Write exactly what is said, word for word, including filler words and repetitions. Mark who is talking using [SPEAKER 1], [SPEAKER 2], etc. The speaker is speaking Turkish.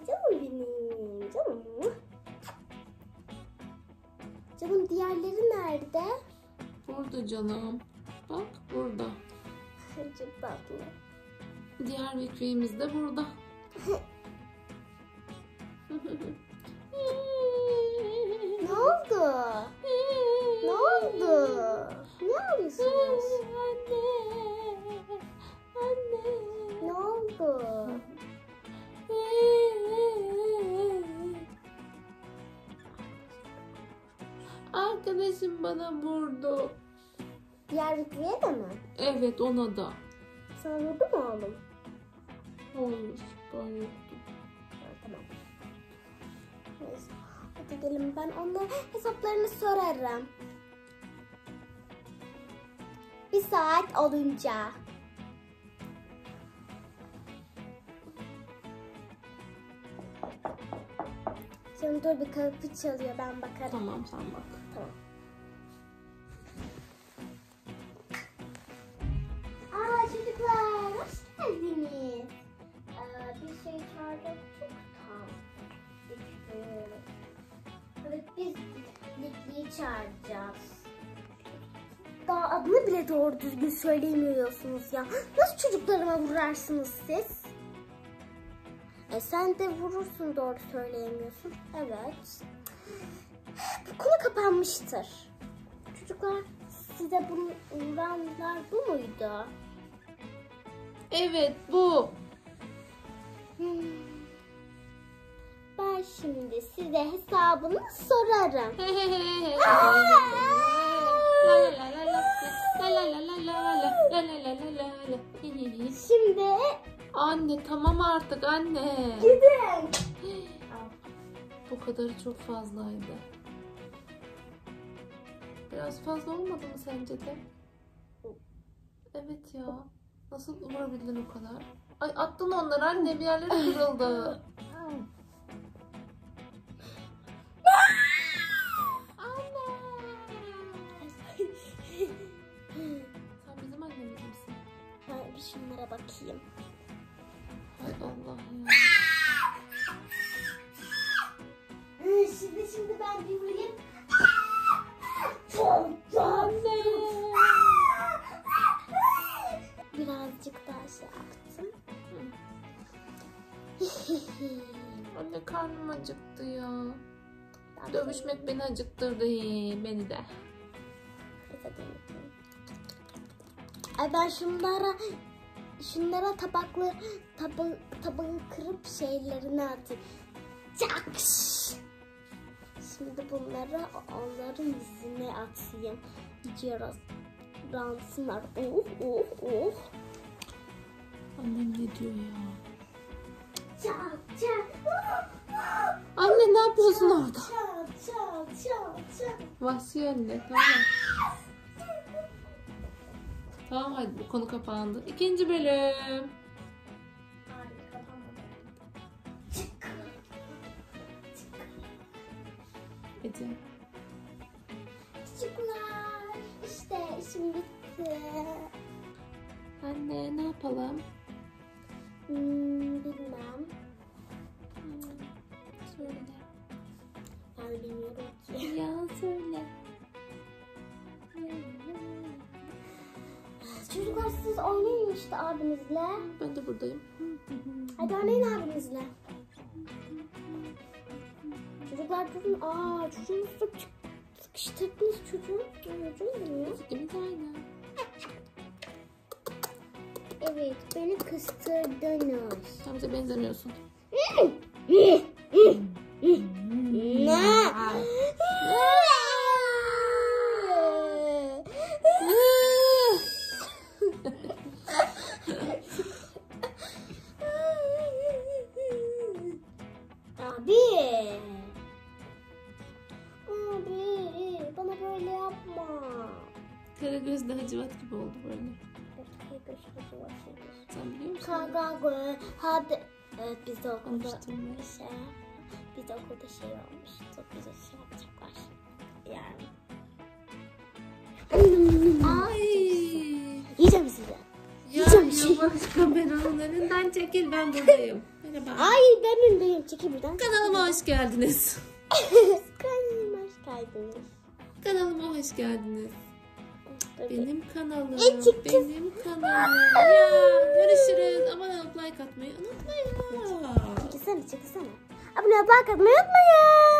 [SPEAKER 1] Canım benim. Canım. Canım diğerleri nerede?
[SPEAKER 2] Burada canım. Bak burada.
[SPEAKER 1] Çok tatlı.
[SPEAKER 2] Diğer Vikri'miz de burada.
[SPEAKER 1] Ne oldu? Ne oldu? Ne ağlıyorsunuz?
[SPEAKER 2] Anne. Anne.
[SPEAKER 1] Ne oldu?
[SPEAKER 2] Arkadaşım bana vurdu.
[SPEAKER 1] Diğer Vikri'ye de mi?
[SPEAKER 2] Evet, ona da.
[SPEAKER 1] Sana vurdu mu oğlum?
[SPEAKER 2] Olmuş. Ben yoktum.
[SPEAKER 1] Ha, tamam. Neyse. Hadi gelin, ben onlara hesaplarını sorarım. Bir saat olunca. Şimdi dur, bir kapı çalıyor, ben bakarım.
[SPEAKER 2] Tamam, sen bak.
[SPEAKER 1] Tamam. Aa çocuklar, hoş geldiniz. Ee, bir şey çağıracaktık tam. Evet, biz Likli'yi çağıracağız. Daha adını bile doğru düzgün söyleyemiyorsunuz ya. Nasıl çocuklarıma vurarsınız siz? E sen de vurursun, doğru söyleyemiyorsun. Evet. Bu konu kapanmıştır. Çocuklar, size bunu vuranlar bu muydu?
[SPEAKER 2] Evet, bu.
[SPEAKER 1] Hmm. Ben şimdi size hesabını sorarım. Şimdi
[SPEAKER 2] Anne, tamam artık anne.
[SPEAKER 1] gidin.
[SPEAKER 2] Bu kadarı çok fazlaydı. Biraz fazla olmadı mı sence de? Evet ya. Nasıl vurabildin o kadar? Ay, attın onları anne, bir yerleri kırıldı. Sen bizim annemiz misin?
[SPEAKER 1] Ben bir şunlara bakayım.
[SPEAKER 2] Hay Allah ya.
[SPEAKER 1] Şimdi şimdi ben bir vurayım.
[SPEAKER 2] Anne.
[SPEAKER 1] Birazcık daha şey yaptım.
[SPEAKER 2] Anne, karnım acıktı ya. Dövüşmek beni acıktırdı. Beni de.
[SPEAKER 1] Ay ben şunlara şunlara tabaklı tabağı, tabağı kırıp şeylerini atayım. Çak! Şimdi bunları onların yüzüne atayım. Gidiyoruz. Ransınlar. Oh oh oh.
[SPEAKER 2] Annem ne diyor ya?
[SPEAKER 1] Çak çak.
[SPEAKER 2] Anne, ne yapıyorsun orada?
[SPEAKER 1] Çak çak çak çak.
[SPEAKER 2] Vahşi anne, tamam. Tamam, hadi bu konu kapandı. İkinci bölüm. Ece.
[SPEAKER 1] Çocuklar, işte işim bitti.
[SPEAKER 2] Anne, ne yapalım?
[SPEAKER 1] Hmm, bilmem.
[SPEAKER 2] Hmm, söyle.
[SPEAKER 1] Ben bilmiyorum ki.
[SPEAKER 2] Ya söyle.
[SPEAKER 1] Çocuklar, siz oynayın işte abinizle.
[SPEAKER 2] Ben de buradayım.
[SPEAKER 1] Hadi oynayın abinizle. Çocuklar durun. Aa, çocuğunuzu sık- sıkıştırdınız çocuğu. Çocuğu mu?
[SPEAKER 2] İkimiz aynı.
[SPEAKER 1] Evet, beni kıstırdınız.
[SPEAKER 2] Sen bize benzemiyorsun.
[SPEAKER 1] Ne? Abi. Abi, bana böyle yapma.
[SPEAKER 2] Karagöz'de Hacivat gibi oldu böyle. Sen biliyor musun?
[SPEAKER 1] Kagago. Hadi. Evet, biz de okulda
[SPEAKER 2] Konuştum ben.
[SPEAKER 1] şey, biz de okulda şey olmuştu. Bize şey yapacaklar. Yani.
[SPEAKER 2] Ay.
[SPEAKER 1] Yiyeceğim size.
[SPEAKER 2] Ya
[SPEAKER 1] Yiyeceğim şey.
[SPEAKER 2] yavaş, kameranın önünden çekil, ben buradayım. Merhaba.
[SPEAKER 1] Ay ben öndeyim. Çekil buradan.
[SPEAKER 2] Kanalıma hoş geldiniz.
[SPEAKER 1] Kanalıma hoş geldiniz.
[SPEAKER 2] Kanalıma hoş geldiniz. Benim kanalım.
[SPEAKER 1] E, çıktı.
[SPEAKER 2] Benim kanalım. Ya görüşürüz. Aman olup like atmayı unutmayın.
[SPEAKER 1] Çekilsene çekilsene. Abone ol, like atmayı unutmayın.